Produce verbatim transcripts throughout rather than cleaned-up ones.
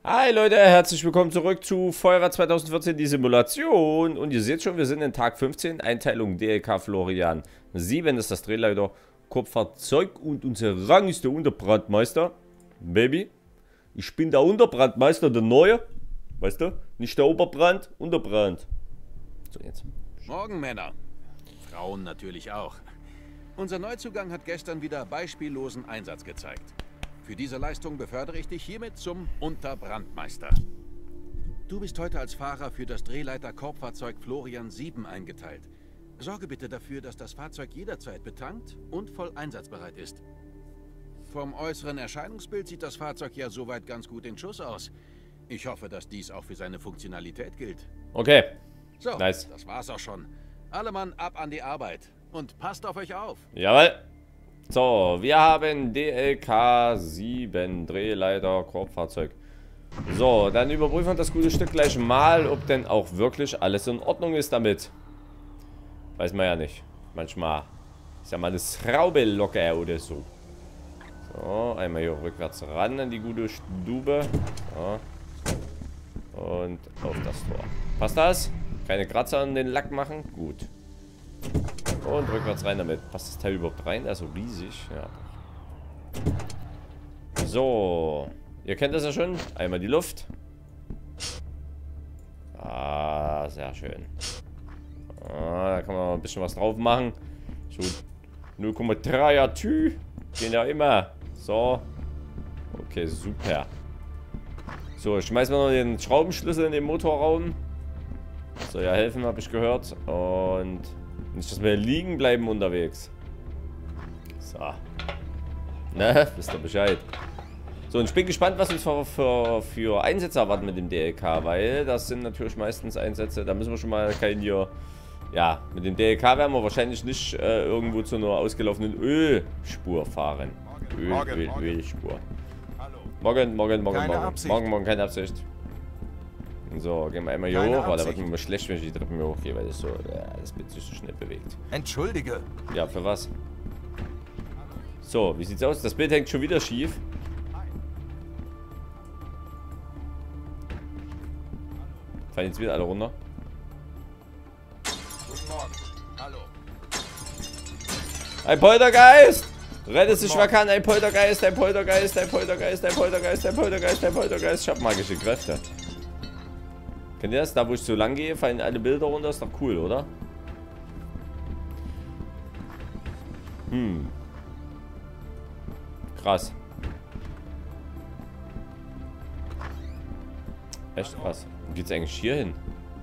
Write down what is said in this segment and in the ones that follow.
Hi Leute, herzlich willkommen zurück zu Feuerwehr zwanzig vierzehn, die Simulation. Und ihr seht schon, wir sind in Tag fünfzehn, Einteilung D L K Florian sieben, das ist das Drehleiter, Kopffahrzeug und unser Rang ist der Unterbrandmeister. Baby, ich bin der Unterbrandmeister, der Neue, weißt du? Nicht der Oberbrand, Unterbrand. So, jetzt. Morgen, Männer. Frauen natürlich auch. Unser Neuzugang hat gestern wieder beispiellosen Einsatz gezeigt. Für diese Leistung befördere ich dich hiermit zum Unterbrandmeister. Du bist heute als Fahrer für das Drehleiter-Korbfahrzeug Florian sieben eingeteilt. Sorge bitte dafür, dass das Fahrzeug jederzeit betankt und voll einsatzbereit ist. Vom äußeren Erscheinungsbild sieht das Fahrzeug ja soweit ganz gut in Schuss aus. Ich hoffe, dass dies auch für seine Funktionalität gilt. Okay. So, nice. Das war's auch schon. Alle Mann ab an die Arbeit. Und passt auf euch auf. Jawohl. So, wir haben D L K sieben, Drehleiter, Korbfahrzeug. So, dann überprüfen wir das gute Stück gleich mal, ob denn auch wirklich alles in Ordnung ist damit. Weiß man ja nicht. Manchmal ist ja mal eine Schraube locker oder so. So, einmal hier rückwärts ran an die gute Stube. So. Und auf das Tor. Passt das? Keine Kratzer an den Lack machen? Gut. Und rückwärts rein damit. Passt das Teil überhaupt rein? Also riesig. Ja. So. Ihr kennt das ja schon. Einmal die Luft. Ah, sehr schön. Ah, da kann man ein bisschen was drauf machen. So null Komma dreier Tü. Gehen ja immer. So. Okay, super. So, schmeißen wir noch den Schraubenschlüssel in den Motorraum. Soll ja helfen, habe ich gehört. Und nicht, dass wir liegen bleiben unterwegs. So. Ne, wisst ihr Bescheid. So, und ich bin gespannt, was uns für, für, für Einsätze erwarten mit dem D L K, weil das sind natürlich meistens Einsätze, da müssen wir schon mal kein hier... Ja, mit dem D L K werden wir wahrscheinlich nicht äh, irgendwo zu einer ausgelaufenen Ölspur fahren. Öl, morgen, Öl, morgen. Ölspur. Morgen, morgen, morgen, Keine morgen. Absicht. Morgen, morgen, keine Absicht. So, gehen wir einmal hier Keine hoch. Oh, da wird Absicht. mir immer schlecht, wenn ich die Treppen hier hochgehe, weil das so, ja, das Bild sich so schnell bewegt. Entschuldige. Ja, für was? So, wie sieht's aus? Das Bild hängt schon wieder schief. Fallen jetzt wieder alle runter? Guten Morgen. Hallo. Ein Poltergeist! Rette sich, wer kann. Ein Poltergeist, ein Poltergeist, ein Poltergeist, ein Poltergeist, ein Poltergeist, ein Poltergeist. Ich hab magische Kräfte. Kennt ihr das? Da, wo ich so lang gehe, fallen alle Bilder runter. Ist doch cool, oder? Hm. Krass. Echt krass. Wo geht's eigentlich hier hin?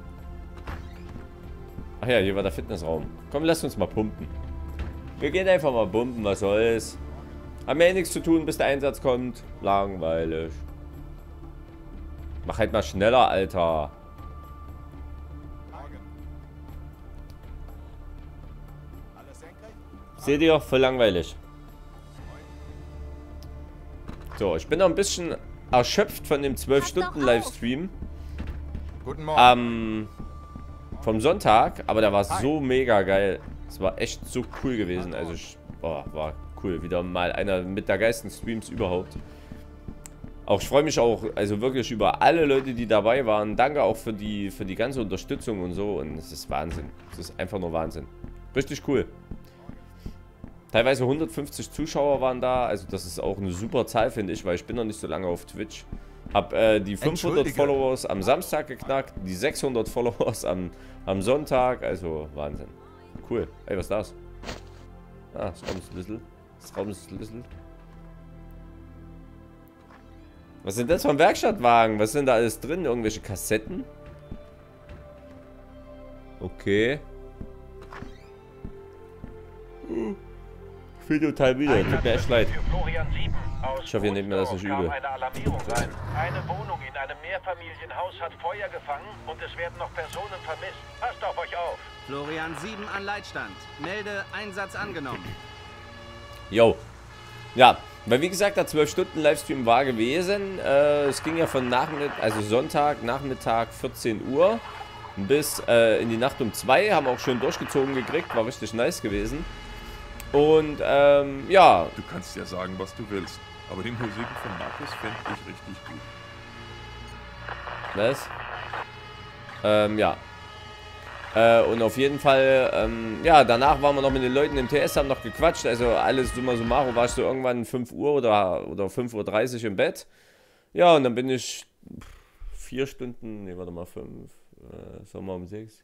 Ach ja, hier war der Fitnessraum. Komm, lasst uns mal pumpen. Wir gehen einfach mal pumpen, was soll's. Haben ja eh nichts zu tun, bis der Einsatz kommt. Langweilig. Mach halt mal schneller, Alter. Seht ihr? Voll langweilig. So, ich bin noch ein bisschen erschöpft von dem zwölf Stunden Livestream. Guten Morgen. Ähm, vom Sonntag, aber der war so mega geil. Es war echt so cool gewesen. Also, ich, boah, war cool. Wieder mal einer mit der geilsten Streams überhaupt. Auch ich freue mich auch, also wirklich über alle Leute, die dabei waren. Danke auch für die, für die ganze Unterstützung und so. Und es ist Wahnsinn. Es ist einfach nur Wahnsinn. Richtig cool. Teilweise hundertfünfzig Zuschauer waren da. Also, das ist auch eine super Zahl, finde ich, weil ich bin noch nicht so lange auf Twitch. Hab äh, die fünfhundert Entschuldige. Followers am Samstag geknackt, die sechshundert Followers am, am Sonntag. Also, Wahnsinn. Cool. Ey, was ist das? Ah, das Raumschlüssel. Das Raumschlüssel. Was sind das für ein Werkstattwagen? Was sind da alles drin? Irgendwelche Kassetten? Okay. Ich fühle total wieder. Tut mir echt leid. Ich hoffe, ihr nehmt mir das nicht übel. Eine Alarmierung ein. Eine Wohnung in einem Mehrfamilienhaus hat Feuer gefangen und es werden noch Personen vermisst. Passt auf euch auf. Florian sieben an Leitstand. Melde Einsatz angenommen. Jo. Ja, weil wie gesagt, der zwölf Stunden Livestream war gewesen. Äh, es ging ja von Nachmittag, also Sonntag, Nachmittag vierzehn Uhr bis äh, in die Nacht um zwei. Haben auch schön durchgezogen gekriegt. War richtig nice gewesen. Und ähm, ja. Du kannst ja sagen, was du willst, aber die Musik von Markus fände ich richtig gut. Was? Ähm, ja. Äh, und auf jeden Fall, ähm, ja, danach waren wir noch mit den Leuten im T S, haben noch gequatscht. Also alles summa summarum war ich so irgendwann fünf Uhr oder, oder fünf Uhr dreißig im Bett. Ja, und dann bin ich vier Stunden, ne, warte mal, fünf, äh, sagen wir um sechs.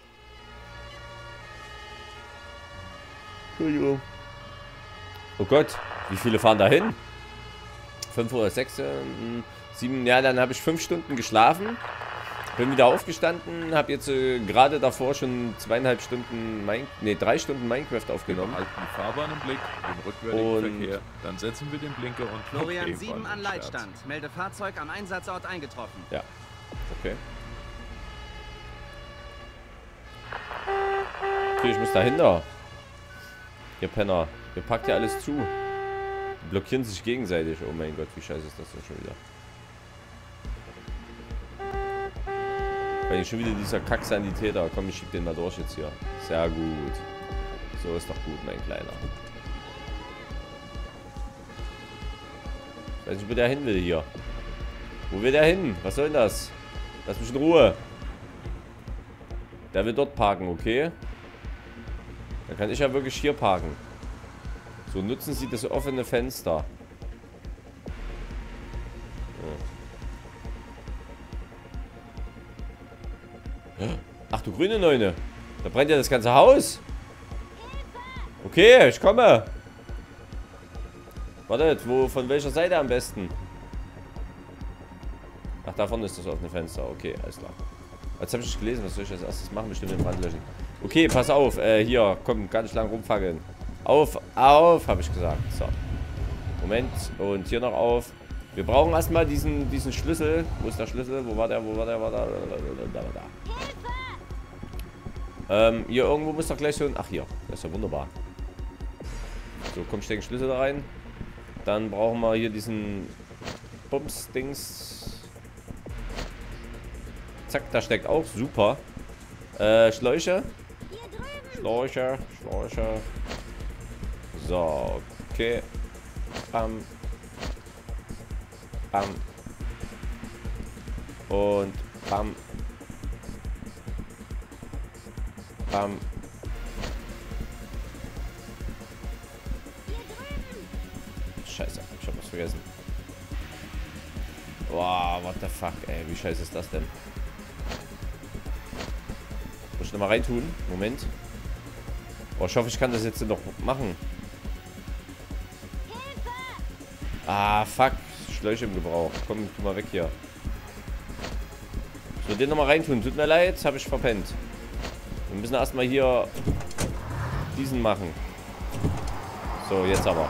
Entschuldigung. Oh Gott, wie viele fahren da hin? Fünf oder sechs, äh, sieben, ja, dann habe ich fünf Stunden geschlafen. Bin wieder aufgestanden, habe jetzt äh, gerade davor schon zweieinhalb Stunden, Mine nee, drei Stunden Minecraft aufgenommen. Wir halten die Fahrbahn im Blick, den rückwärtigen Und Verkehr. Dann setzen wir den Blinker und Florian okay, sieben war an ein Scherz. Leitstand. Melde Fahrzeug am Einsatzort eingetroffen. Ja, okay. Okay, ich muss dahinter. Ihr Penner, ihr packt ja alles zu. Die blockieren sich gegenseitig. Oh mein Gott, wie scheiße ist das denn schon wieder? Weil schon wieder dieser Kack-Sanitäter. Komm, ich schieb den mal durch jetzt hier. Sehr gut. So ist doch gut, mein Kleiner. Ich weiß nicht, wo der hin will hier. Wo will der hin? Was soll denn das? Lass mich in Ruhe. Der will dort parken, okay? Dann kann ich ja wirklich hier parken. So, nutzen Sie das offene Fenster. Ach du grüne Neune. Da brennt ja das ganze Haus. Okay, ich komme. Wartet, wo, von welcher Seite am besten? Ach, da vorne ist das offene Fenster. Okay, alles klar. Jetzt habe ich nicht gelesen, was soll ich als erstes machen? Bestimmt den Brand löschen. Okay, pass auf. Äh, hier, komm, gar nicht lang rumfackeln. Auf, auf, habe ich gesagt. So. Moment. Und hier noch auf. Wir brauchen erstmal diesen, diesen Schlüssel. Wo ist der Schlüssel? Wo war der? Wo war der? War der? Da, da, da. Ähm, hier irgendwo muss doch gleich so ein... Ach, hier. Das ist ja wunderbar. So, komm, steck den Schlüssel da rein. Dann brauchen wir hier diesen Bums-Dings. Zack, da steckt auch. Super. Äh, Schläuche. Schläuche, Schläuche. So, okay. Bam. Bam. Und bam. Bam. Scheiße, ich hab was vergessen. Wow, what the fuck, ey. Wie scheiße ist das denn? Muss ich nochmal reintun? Moment. Oh, ich hoffe, ich kann das jetzt noch machen. Ah, fuck. Schläuche im Gebrauch. Komm, tu mal weg hier. So, den nochmal reintun. Tut mir leid, habe ich verpennt. Wir müssen erstmal hier diesen machen. So, jetzt aber.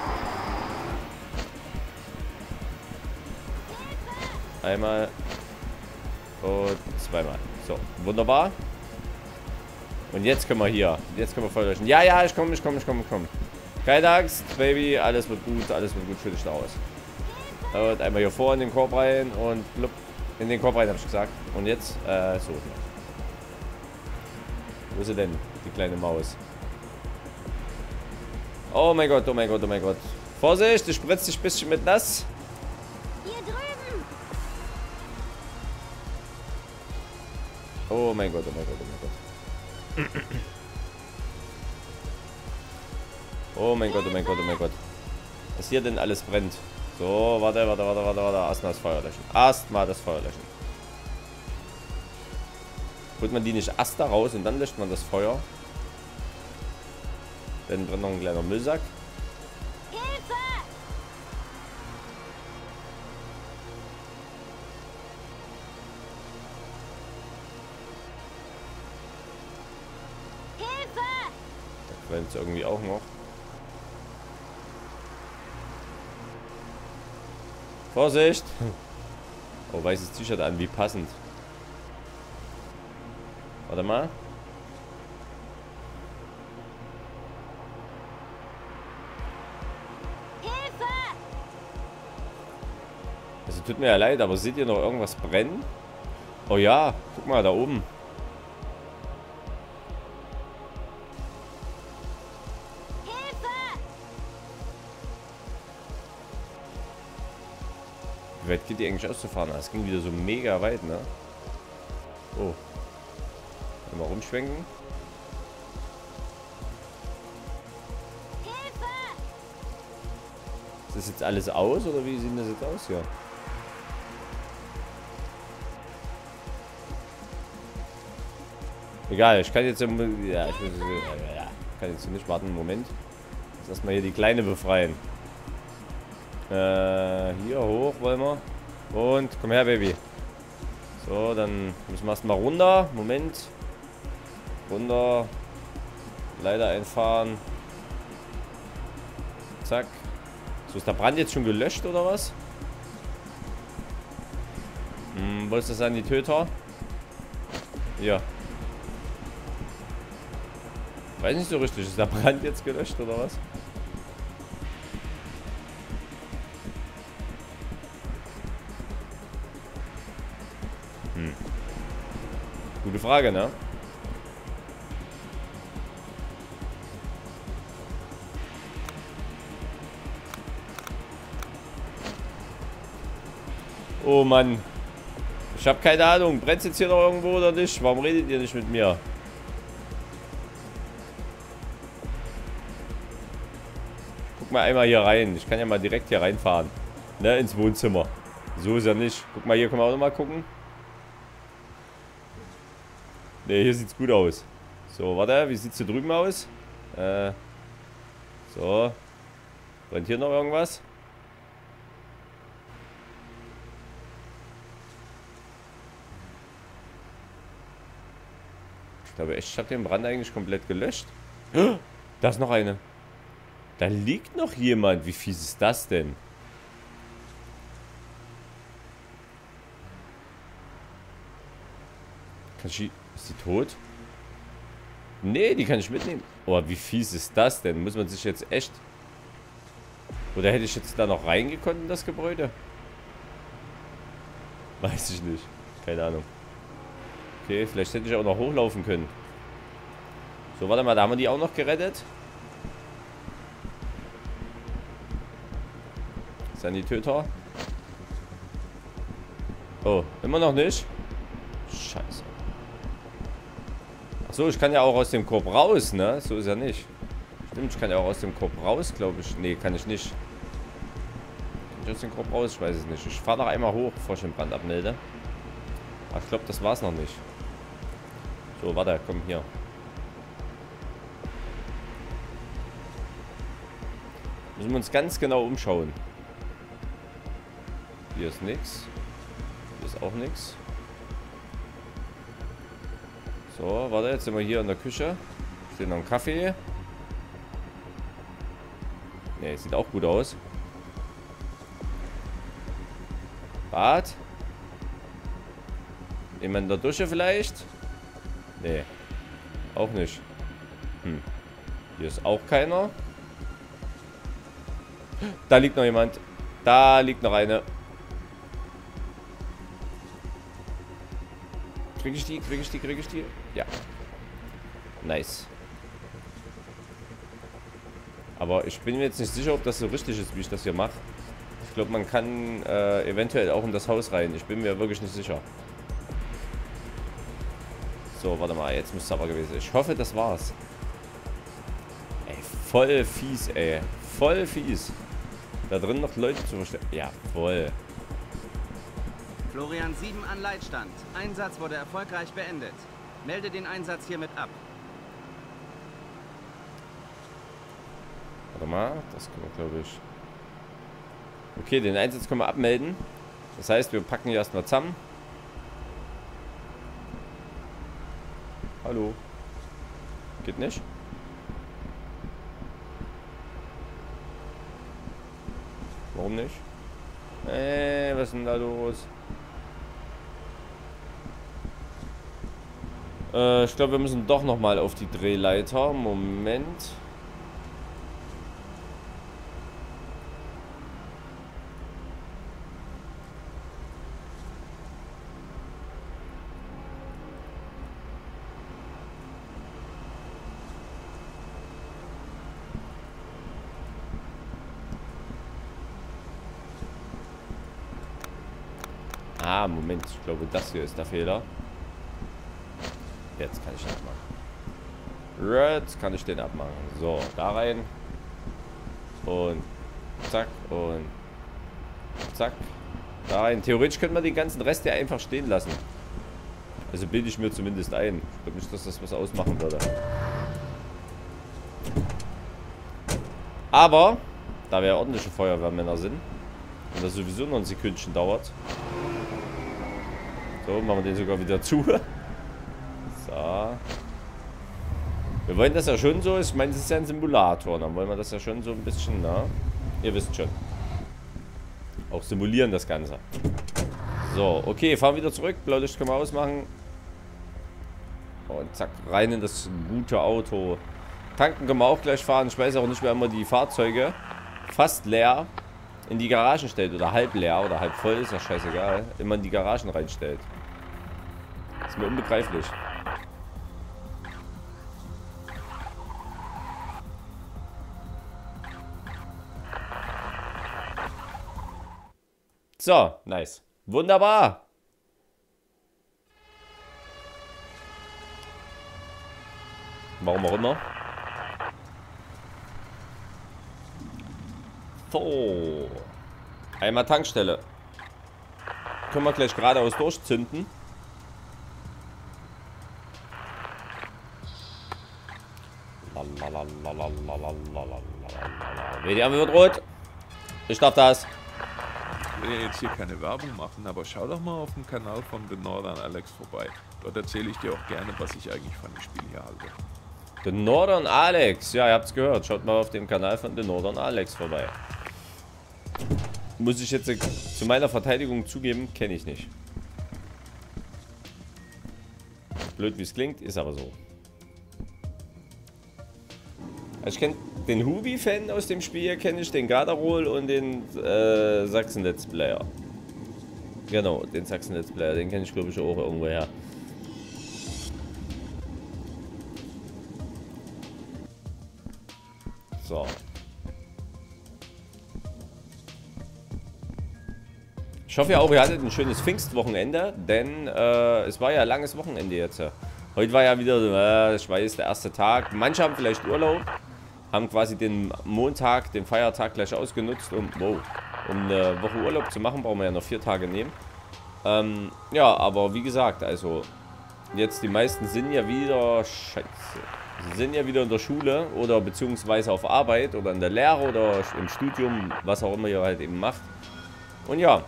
Einmal und zweimal. So, wunderbar. Und jetzt können wir hier. Jetzt können wir voll löschen. Ja, ja, ich komme, ich komme, ich komme, ich komme. Keine Angst, Baby. Alles wird gut, alles wird gut für dich aus. Und einmal hier vor in den Korb rein und blub, in den Korb rein, habe ich gesagt. Und jetzt, äh, so. Wo ist sie denn, die kleine Maus? Oh mein Gott, oh mein Gott, oh mein Gott. Vorsicht, du spritzt dich ein bisschen mit nass. Hier drüben. Oh mein Gott, oh mein Gott, oh mein Gott. Oh mein Gott, oh mein Gott, oh mein Gott. Was hier denn alles brennt. So, warte, warte, warte, warte, warte. Erstmal das Feuer löschen. Erstmal das Feuer löschen. Holt man die nicht erst da raus und dann löscht man das Feuer. Dann brennt noch ein kleiner Müllsack. Hilfe! Hilfe! Da brennt es irgendwie auch noch. Vorsicht! Oh, weißes T-Shirt an, wie passend. Warte mal. Hilfe! Also tut mir ja leid, aber seht ihr noch irgendwas brennen? Oh ja, guck mal, da oben. weit geht die eigentlich auszufahren? Das ging wieder so mega weit, ne? Oh. Mal rumschwenken. Hilfe! Ist das jetzt alles aus oder wie sieht das jetzt aus hier? Egal, ich kann jetzt ja, ich muss, ja, kann jetzt nicht warten. Moment. Jetzt erstmal hier die Kleine befreien. Äh, hier hoch wollen wir. Und komm her, Baby. So, dann müssen wir erstmal runter. Moment. Runter. Leiter einfahren. Zack. So, ist der Brand jetzt schon gelöscht oder was? Hm, wo ist das an die Töter? Ja. Weiß nicht so richtig. Ist der Brand jetzt gelöscht oder was? Hm. Gute Frage, ne? Oh Mann. Ich habe keine Ahnung. Brennt jetzt hier noch irgendwo oder nicht? Warum redet ihr nicht mit mir? Guck mal einmal hier rein. Ich kann ja mal direkt hier reinfahren. Ne, ins Wohnzimmer. So ist ja nicht. Guck mal, hier können wir auch noch mal gucken. Ne, hier sieht's gut aus. So, warte. Wie sieht's hier drüben aus? Äh. So. Brennt hier noch irgendwas? Ich glaube echt, ich habe den Brand eigentlich komplett gelöscht. Da ist noch eine. Da liegt noch jemand. Wie fies ist das denn? Kann ich die, ist die tot? Nee, die kann ich mitnehmen. Oh, wie fies ist das denn? Muss man sich jetzt echt... Oder hätte ich jetzt da noch reingekonnt in das Gebäude? Weiß ich nicht. Keine Ahnung. Okay, vielleicht hätte ich auch noch hochlaufen können. So, warte mal, da haben wir die auch noch gerettet. Sanitäter. Oh, immer noch nicht? Scheiße. Achso, ich kann ja auch aus dem Korb raus, ne? So ist ja nicht. Stimmt, ich kann ja auch aus dem Korb raus, glaube ich. Nee, kann ich nicht. Kann ich aus dem Korb raus? Ich weiß es nicht. Ich fahre noch einmal hoch, bevor ich den Brand abmelde. Aber ich glaube, das war es noch nicht. So, warte, komm hier. Müssen wir uns ganz genau umschauen. Hier ist nichts. Hier ist auch nichts. So, warte, jetzt sind wir hier in der Küche. Steht noch ein Kaffee. Ne, sieht auch gut aus. Bad. Jemand in der Dusche vielleicht? Nee. Auch nicht. Hm. Hier ist auch keiner. Da liegt noch jemand. Da liegt noch eine. Krieg ich die? Krieg ich die? Krieg ich die? Ja. Nice. Aber ich bin mir jetzt nicht sicher, ob das so richtig ist, wie ich das hier mache. Ich glaube, man kann äh, eventuell auch in das Haus rein. Ich bin mir wirklich nicht sicher. So, warte mal. Jetzt müsste es aber gewesen sein. Ich hoffe, das war's. Ey, voll fies, ey. Voll fies. Da drin noch Leute zu verstehen. Ja, voll. Florian sieben an Leitstand. Einsatz wurde erfolgreich beendet. Melde den Einsatz hiermit ab. Warte mal, das können wir, glaube ich. Okay, den Einsatz können wir abmelden. Das heißt, wir packen hier erstmal zusammen. Hallo. Geht nicht? Warum nicht? Äh, was ist denn da los? Äh, ich glaube, wir müssen doch nochmal auf die Drehleiter. Moment. Ah, Moment. Ich glaube, das hier ist der Fehler. Jetzt kann ich das machen. Jetzt kann ich den abmachen. So, da rein. Und zack. Und zack. Da rein. Theoretisch könnte man den ganzen Rest ja einfach stehen lassen. Also bilde ich mir zumindest ein. Ich glaube nicht, dass das was ausmachen würde. Aber, da wir ja ordentliche Feuerwehrmänner sind und das sowieso noch ein Sekündchen dauert. So, machen wir den sogar wieder zu. So. Wir wollen das ja schon so, ich meine, es ist ja ein Simulator, dann wollen wir das ja schon so ein bisschen, na, ihr wisst schon. Auch simulieren das Ganze. So, okay, fahren wieder zurück, Blaulicht können wir ausmachen. Und zack, rein in das gute Auto. Tanken können wir auch gleich fahren. Ich weiß auch nicht, wer immer die Fahrzeuge fast leer in die Garagen stellt. Oder halb leer oder halb voll, ist ja scheißegal. Immer in die Garagen reinstellt. Ist mir unbegreiflich. So, nice. Wunderbar. Warum auch immer. So. Einmal Tankstelle. Können wir gleich geradeaus durchzünden. W D wird rot. Ich darf das. Ich will ja jetzt hier keine Werbung machen, aber schau doch mal auf dem Kanal von The Northern Alex vorbei. Dort erzähle ich dir auch gerne, was ich eigentlich von dem Spiel hier halte. The Northern Alex. Ja, ihr habt es gehört. Schaut mal auf dem Kanal von The Northern Alex vorbei. Muss ich jetzt zu meiner Verteidigung zugeben, kenne ich nicht. Blöd wie es klingt, ist aber so. Also ich kenne den Hubi-Fan aus dem Spiel, kenne ich, den Garderol und den äh, Sachsen-Let's Player. Genau, den Sachsen-Let's Player, den kenne ich glaube ich auch irgendwo her. So. Ich hoffe ja auch, ihr hattet ein schönes Pfingstwochenende, denn äh, es war ja ein langes Wochenende jetzt. Heute war ja wieder, äh, ich weiß, der erste Tag. Manche haben vielleicht Urlaub, haben quasi den Montag, den Feiertag gleich ausgenutzt, um, wow, um eine Woche Urlaub zu machen. Brauchen wir ja noch vier Tage nehmen. Ähm, ja, aber wie gesagt, also jetzt die meisten sind ja wieder, scheiße, sind ja wieder in der Schule oder beziehungsweise auf Arbeit oder in der Lehre oder im Studium, was auch immer ihr halt eben macht. Und ja.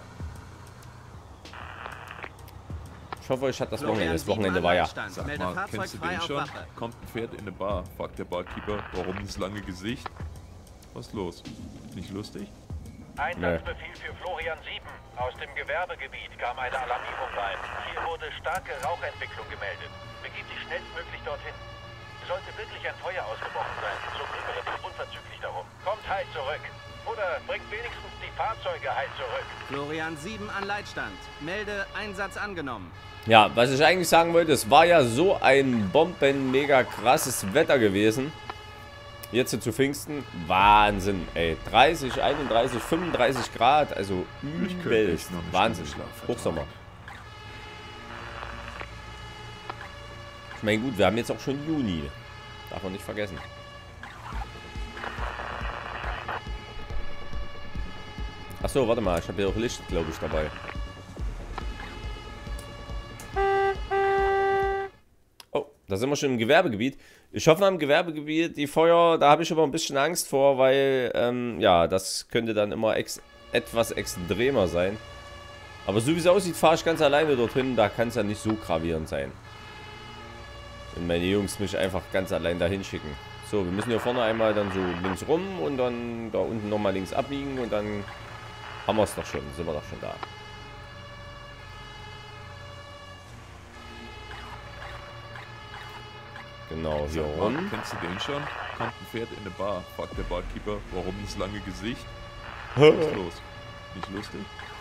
Ich hoffe, euch hat das Wochenende. Das Wochenende war ja. Sag mal, kennst du den schon? Kommt ein Pferd in eine Bar, fragt der Barkeeper, warum das lange Gesicht? Was ist los? Nicht lustig? Einsatzbefehl für Florian sieben. Aus dem Gewerbegebiet kam eine Alarmierung rein. Hier wurde starke Rauchentwicklung gemeldet. Begebt sich schnellstmöglich dorthin. Sollte wirklich ein Feuer ausgebrochen sein, so kümmere dich unverzüglich darum. Kommt heil zurück. Oder bringt wenigstens die Fahrzeuge heil zurück. Florian sieben an Leitstand. Melde Einsatz angenommen. Ja, was ich eigentlich sagen wollte, es war ja so ein bomben mega krasses Wetter gewesen. Jetzt zu Pfingsten, Wahnsinn, ey. dreißig, einunddreißig, fünfunddreißig Grad, also übelst. Wahnsinn. Hochsommer. Ich meine, gut, wir haben jetzt auch schon Juni. Darf man nicht vergessen. Achso, warte mal, ich habe hier auch Licht, glaube ich, dabei. Oh, da sind wir schon im Gewerbegebiet. Ich hoffe, im Gewerbegebiet, die Feuer, da habe ich aber ein bisschen Angst vor, weil, ähm, ja, das könnte dann immer ex etwas extremer sein. Aber so wie es aussieht, fahre ich ganz alleine dorthin, da kann es ja nicht so gravierend sein. Wenn meine Jungs mich einfach ganz allein dahin schicken. So, wir müssen hier vorne einmal dann so links rum und dann da unten nochmal links abbiegen und dann haben wir es doch schon, sind wir doch schon da. Genau, hier Sag rum. mal, kennst du den schon? Kommt ein Pferd in eine Bar, fragt der Barkeeper, warum das lange Gesicht? Was ist los? Nicht lustig?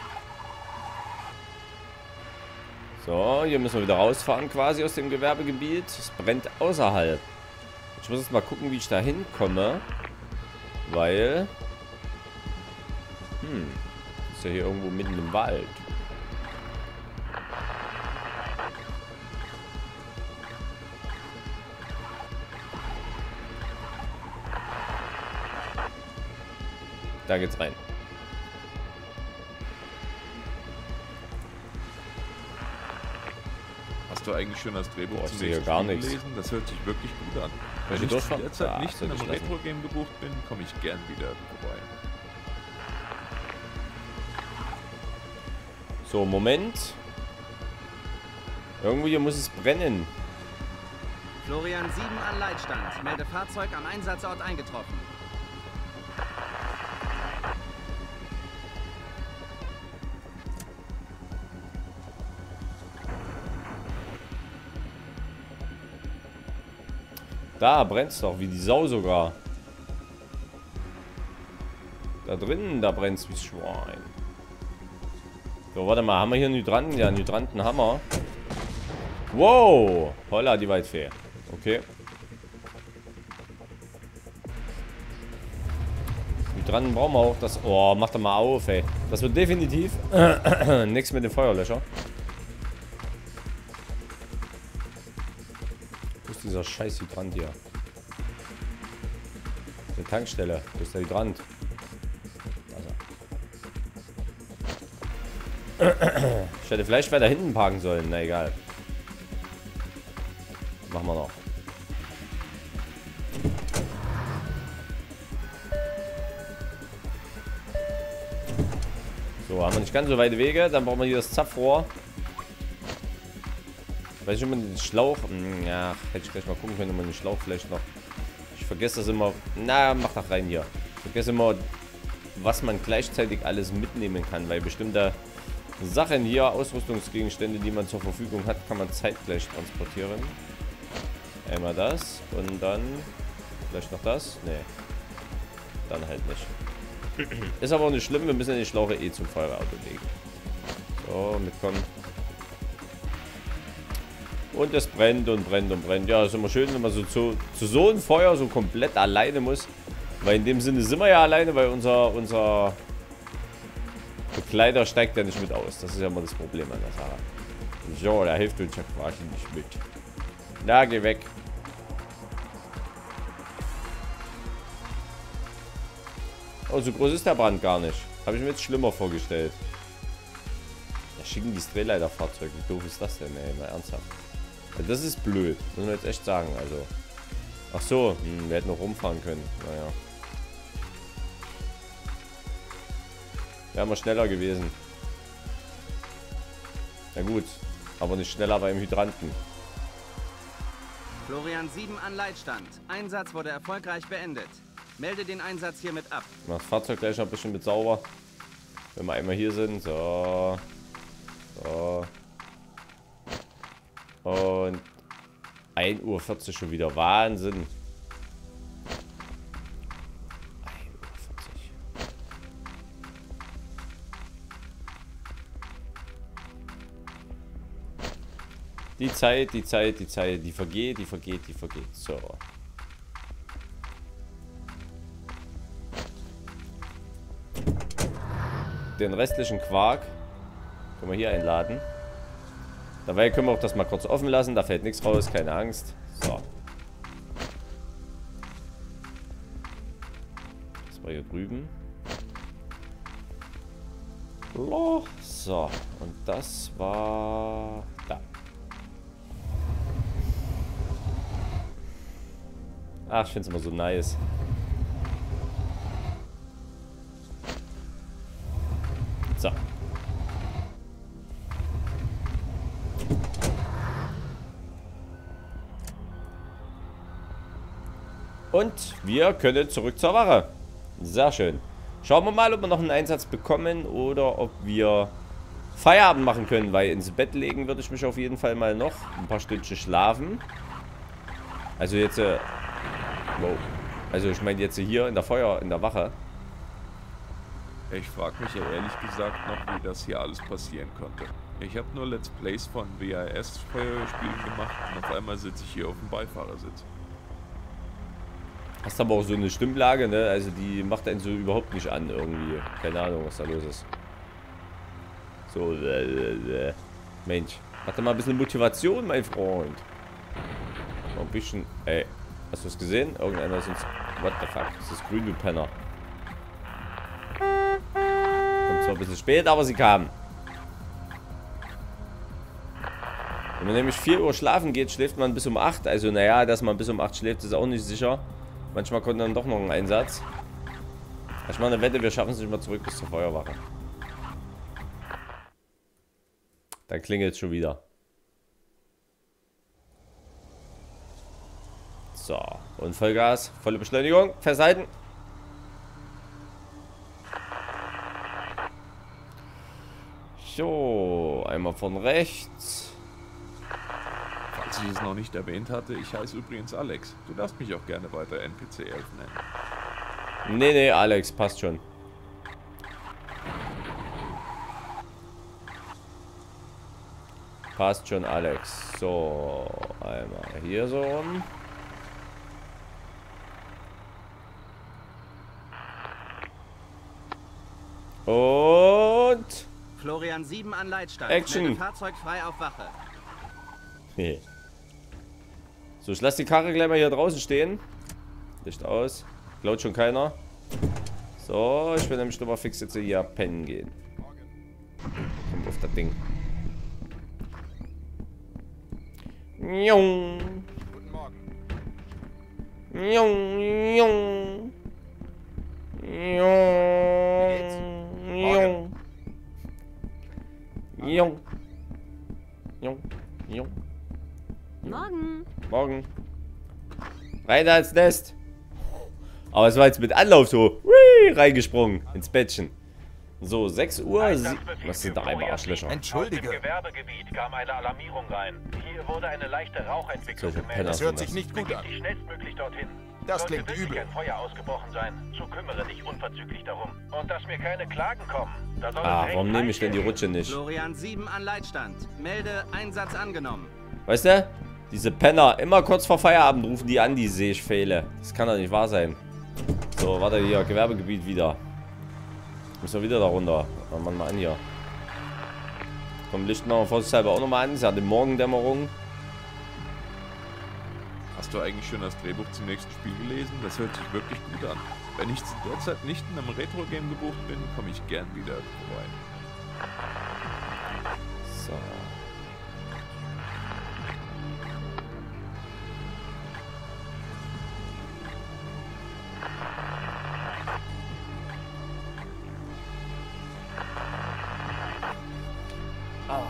So, hier müssen wir wieder rausfahren quasi aus dem Gewerbegebiet. Es brennt außerhalb. Ich muss jetzt mal gucken, wie ich da hinkomme. Weil... Hm... Ist ja hier irgendwo mitten im Wald. Da geht's rein. Hast du eigentlich schon das Drehbuch Boah, ich zum sehe nächsten gar Spiel nichts. gelesen? Das hört sich wirklich gut an. Wenn ich ich zu durchfahren? der Zeit Ja, nicht soll in ich einem lassen. Retro-Game gebucht bin, komme ich gern wieder vorbei. So, Moment. Irgendwie muss es brennen. Florian sieben an Leitstand. Melde Fahrzeug am Einsatzort eingetroffen. Da brennt's doch, wie die Sau sogar. Da drinnen, da brennt's wie Schwein. So, warte mal, haben wir hier einen Hydranten? Ja, einen Hydranten haben wir. Wow! Holla, die Waldfee. Okay. Hydranten brauchen wir auch. Das. Oh, mach doch mal auf, ey. Das wird definitiv nichts mit dem Feuerlöscher. Wo ist dieser scheiß Hydrant hier? Die Tankstelle. Wo ist der Hydrant? Da ist er. Ich hätte vielleicht weiter hinten parken sollen. Na egal. Machen wir noch. So, haben wir nicht ganz so weite Wege. Dann brauchen wir hier das Zapfrohr. Weiß ich, ob man den Schlauch... Ja, hätte ich gleich mal gucken können, ob man den Schlauch vielleicht noch... Ich vergesse das immer... Na, mach doch rein hier. Ich vergesse immer, was man gleichzeitig alles mitnehmen kann. Weil bestimmte Sachen hier, Ausrüstungsgegenstände, die man zur Verfügung hat, kann man zeitgleich transportieren. Einmal das und dann... Vielleicht noch das? Nee. Dann halt nicht. Ist aber auch nicht schlimm, wir müssen ja die Schlauche eh zum Feuerwehrauto legen. So, mitkommen. Und es brennt und brennt und brennt. Ja, ist immer schön, wenn man so zu, zu so einem Feuer so komplett alleine muss. Weil in dem Sinne sind wir ja alleine, weil unser, unser Begleiter steigt ja nicht mit aus. Das ist ja immer das Problem an der Sache. So, da hilft uns ja quasi nicht mit. Na, geh weg. Oh, so groß ist der Brand gar nicht. Habe ich mir jetzt schlimmer vorgestellt. Ja, schicken die Drehleiterfahrzeuge. Wie doof ist das denn, ey? Mal ernsthaft. Ja, das ist blöd. Muss man jetzt echt sagen, also. Ach so, hm, wir hätten noch rumfahren können. Naja. Wären wir schneller gewesen. Na gut, aber nicht schneller beim Hydranten. Florian sieben an Leitstand. Einsatz wurde erfolgreich beendet. Melde den Einsatz hiermit ab. Mach das Fahrzeug gleich noch ein bisschen mit sauber. Wenn wir einmal hier sind. So. So. Und ein Uhr vierzig schon wieder. Wahnsinn. ein Uhr vierzig. Die Zeit, die Zeit, die Zeit, die vergeht, die vergeht, die vergeht. So. Den restlichen Quark können wir hier einladen. Dabei können wir auch das mal kurz offen lassen. Da fällt nichts raus, keine Angst. So. Das war hier drüben. So. Und das war da. Ach, ich finde es immer so nice. So. Und wir können zurück zur Wache. Sehr schön. Schauen wir mal, ob wir noch einen Einsatz bekommen oder ob wir Feierabend machen können, weil ins Bett legen würde ich mich auf jeden Fall mal noch ein paar Stündchen schlafen. Also jetzt, äh, wow. Also ich meine jetzt hier in der Feuer, in der Wache. Ich frage mich ja ehrlich gesagt noch, wie das hier alles passieren konnte. Ich habe nur Let's Plays von W H S-Feuerspielen gemacht und auf einmal sitze ich hier auf dem Beifahrersitz. Hast aber auch so eine Stimmlage, ne? Also die macht einen so überhaupt nicht an irgendwie. Keine Ahnung, was da los ist. So, äh, äh. Mensch, hatte mal ein bisschen Motivation, mein Freund. Noch ein bisschen, ey. Hast du es gesehen? Irgendeiner ist uns... What the fuck? Das ist grün, du Penner. zwar ein bisschen spät, aber sie kamen. Wenn man nämlich vier Uhr schlafen geht, schläft man bis um acht. Also naja, dass man bis um acht schläft, ist auch nicht sicher. Manchmal kommt dann doch noch ein Einsatz. Ich mache eine Wette, wir schaffen es nicht mal zurück bis zur Feuerwache. Dann klingelt es schon wieder. So, und Vollgas, volle Beschleunigung, festhalten. So, einmal von rechts. Falls ich es noch nicht erwähnt hatte, ich heiße übrigens Alex. Du darfst mich auch gerne weiter N P C elf nennen. Nee, nee, Alex, passt schon. Passt schon, Alex. So, einmal hier so rum. Und Florian sieben an Leitstand. Action. Melde Fahrzeug frei auf Wache. nee. So, ich lasse die Karre gleich mal hier draußen stehen. Licht aus. Klaut schon keiner. So, ich will nämlich nochmal fix jetzt hier pennen gehen. Komm auf das Ding. Jung. Guten Morgen. Jung, jung. Jung. Jung. Jung. Jung. Jung. Morgen. Morgen. Rein da ins Nest. Aber es war jetzt mit Anlauf so hui, reingesprungen ins Bettchen. So, sechs Uhr. Sie was sind da einmal Arschlöcher? Entschuldige. Aus dem Gewerbegebiet kam eine Alarmierung rein. Hier wurde eine leichte Rauchentwicklung Solche gemeldet. Penner Das hört sind sich das. nicht gut Begib an. dich schnellstmöglich dorthin. Das Sollte klingt wirklich übel. ein Feuer ausgebrochen sein, so kümmere dich unverzüglich darum. Und dass mir keine Klagen kommen. Da soll Ah, es recht warum nehme ich denn die heiß Rutsche nicht? Florian sieben an Leitstand. Melde Einsatz angenommen. Weißt du? Diese Penner, immer kurz vor Feierabend rufen die an, die sehe ich fehle. Das kann doch nicht wahr sein. So, warte hier, Gewerbegebiet wieder. Müssen wir wieder da runter. Machen wir mal an hier. Komm, lichten wir vorsichtshalber auch nochmal an. Es ist ja die Morgendämmerung. Hast du eigentlich schon das Drehbuch zum nächsten Spiel gelesen? Das hört sich wirklich gut an. Wenn ich zu der Zeit nicht in einem Retro-Game gebucht bin, komme ich gern wieder vorbei. So. Ah.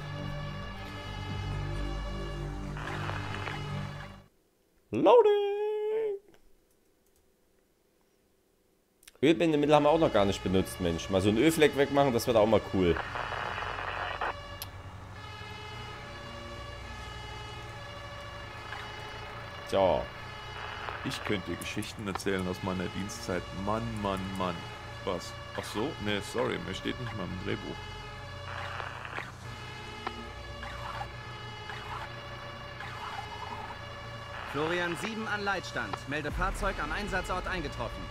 Loading! Ölbindemittel haben wir auch noch gar nicht benutzt, Mensch. Mal so einen Ölfleck wegmachen, das wird auch mal cool. Tja. Ich könnte dir Geschichten erzählen aus meiner Dienstzeit. Mann, Mann, Mann. Was? Ach so? Ne, sorry, mir steht nicht mal im Drehbuch. Florian sieben an Leitstand. Melde Fahrzeug am Einsatzort eingetroffen.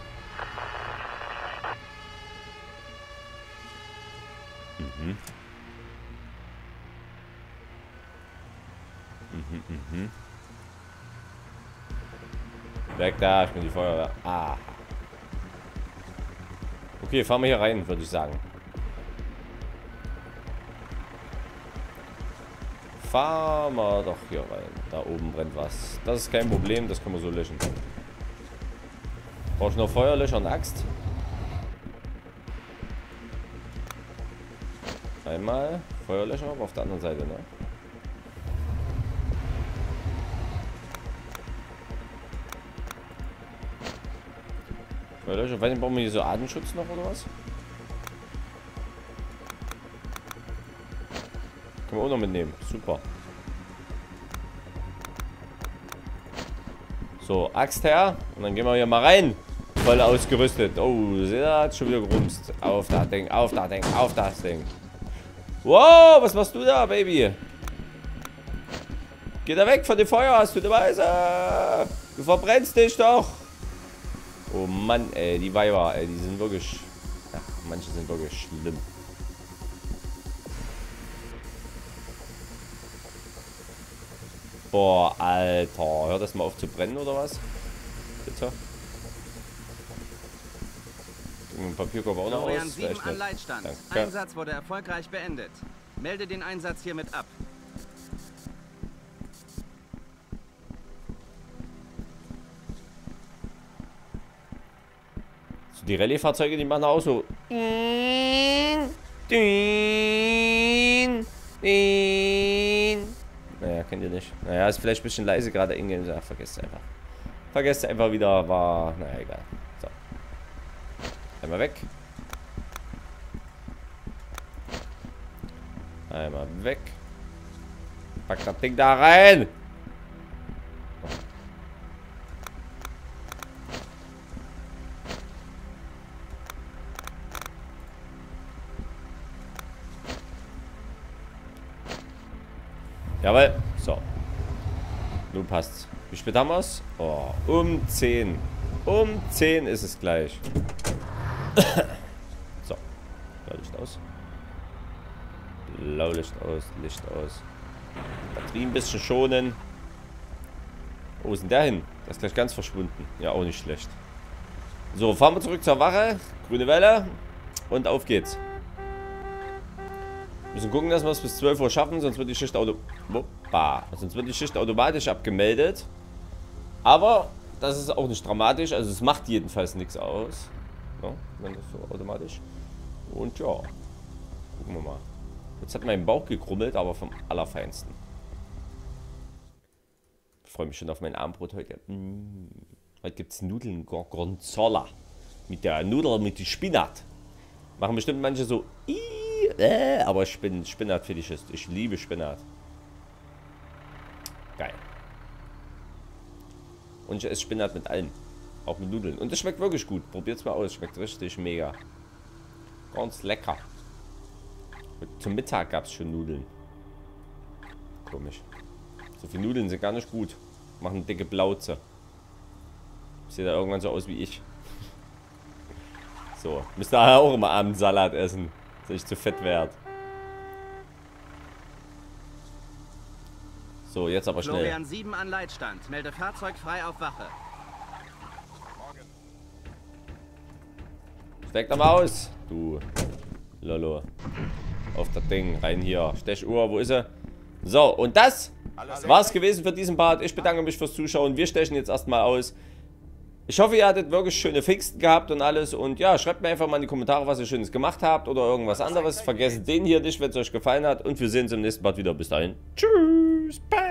Mhm. Mhm, mhm. Weg da, ich bin die Feuerwehr. Ah. Okay, fahren wir hier rein, würde ich sagen. Fahren wir doch hier rein. Da oben brennt was. Das ist kein Problem, das können wir so löschen. Brauche ich noch Feuerlöscher und Axt? Einmal Feuerlöscher, aber auf der anderen Seite, ne? Feuerlöscher, weiß nicht, brauchen wir hier so Atemschutz noch oder was? Können wir auch noch mitnehmen. Super. So, Axt her. Und dann gehen wir hier mal rein. Voll ausgerüstet. Oh, der hat schon wieder gerumst. Auf das Ding, auf das Ding, auf das Ding. Wow, was machst du da, Baby? Geh da weg von dem Feuer, hast du die Weise. Du verbrennst dich doch. Oh Mann, ey, die Weiber, ey, die sind wirklich... Ja, manche sind wirklich schlimm. Boah, Alter. Hört das mal auf zu brennen, oder was? Bitte. Hm, Papierkorb auch noch Florian aus. sieben Vielleicht an nicht. Leitstand. Danke. Einsatz wurde erfolgreich beendet. Melde den Einsatz hiermit ab. So, die Rallye-Fahrzeuge, die machen auch so. Naja, kennt ihr nicht. Naja, ist vielleicht ein bisschen leise gerade in-game. Ja, vergesst es einfach. Vergesst einfach wieder, war. Naja, egal. So. Einmal weg. Einmal weg. Pack das Ding da rein. Jawohl. So. Nun passt's. Wie spät haben wir's? Oh, um zehn. Um zehn ist es gleich. So. Blaulicht aus. Blaulicht aus. Licht aus. Batterie ein bisschen schonen. Wo ist denn der hin? Der ist gleich ganz verschwunden. Ja, auch nicht schlecht. So, fahren wir zurück zur Wache. Grüne Welle. Und auf geht's. Müssen gucken, dass wir es bis zwölf Uhr schaffen, sonst wird die Schicht auto Opa. Sonst wird die Schicht automatisch abgemeldet. Aber das ist auch nicht dramatisch. Also es macht jedenfalls nichts aus. Ja, wenn das so automatisch. Und ja. Gucken wir mal. Jetzt hat mein Bauch gekrummelt, aber vom Allerfeinsten. Ich freue mich schon auf mein Abendbrot heute. Mmh. Heute gibt es Nudeln Gorgonzola. Mit der Nudel mit dem Spinat. Machen bestimmt manche so. Äh, aber ich bin Spinat-Fetischist. Ich liebe Spinat. Geil. Und ich esse Spinat mit allem. Auch mit Nudeln. Und das schmeckt wirklich gut. Probiert's mal aus. Schmeckt richtig mega. Ganz lecker. Und zum Mittag gab es schon Nudeln. Komisch. So viele Nudeln sind gar nicht gut. Machen dicke Blauze. Sieht da irgendwann so aus wie ich. So. Müsst ihr auch immer abends Salat essen. Dass ich zu fett werde. So, jetzt aber schnell. Florian sieben an Leitstand. Melde Fahrzeug frei auf Wache. Steig doch mal aus, du Lolo. Auf das Ding, rein hier. Stechuhr, wo ist er? So, und das war's gewesen für diesen Part. Ich bedanke mich fürs Zuschauen. Wir stechen jetzt erstmal aus. Ich hoffe, ihr hattet wirklich schöne Fixen gehabt und alles. Und ja, schreibt mir einfach mal in die Kommentare, was ihr Schönes gemacht habt oder irgendwas anderes. Vergesst den hier nicht, wenn es euch gefallen hat. Und wir sehen uns im nächsten Part wieder. Bis dahin. Tschüss. Bye.